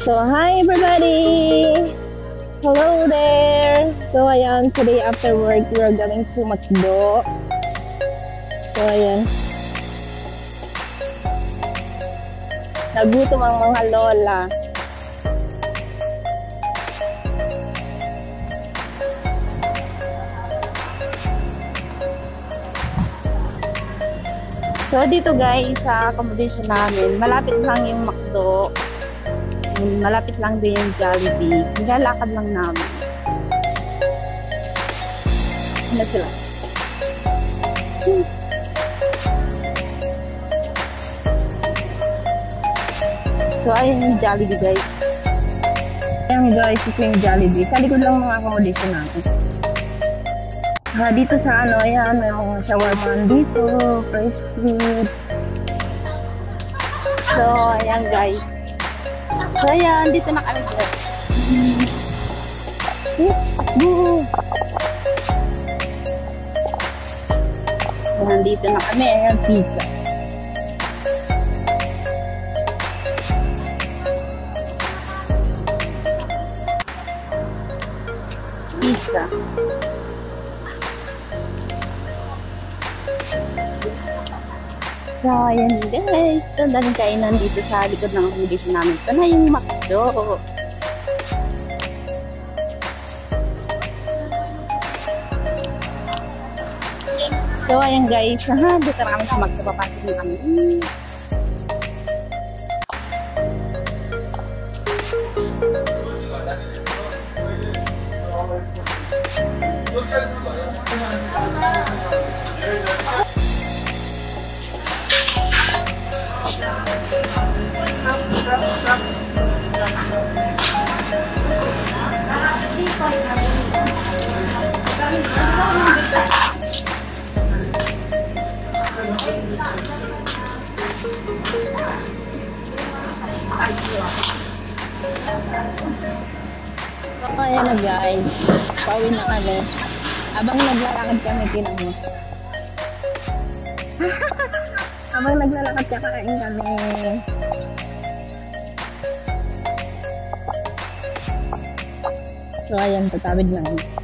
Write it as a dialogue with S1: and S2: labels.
S1: So, hi everybody! Hello there! So, ayan, today after work, we're going to MCDO. So, ayan. Nagutom ang mga lola. So, dito guys, sa accommodation namin, malapit lang yung MCDO. Malapit lang din yung Jollibee. Nilalakad lang namin. Ano sila? So, ayun yung Jollibee guys. Ayan guys, ito yung Jollibee. Sa likod lang mga accommodation natin. Dito sa ano, ayan, may mga shawarma dito, fresh food. So, ayan guys. So, ayan, dito na kami sila. Ayan, dito na kami. Ayan, pizza. Pizza. So, ayan guys. Ito na rin kainan dito sa likod ng accommodation namin. Ito na yung MCDO. So, ayan guys. Dito na kami sa MCDO. Papasok na kami. So, ayan na guys. Pauwi na kami. Habang naglalakad kami, tinan mo. Habang naglalakad kakain kami. So, ayan, tatawid lang.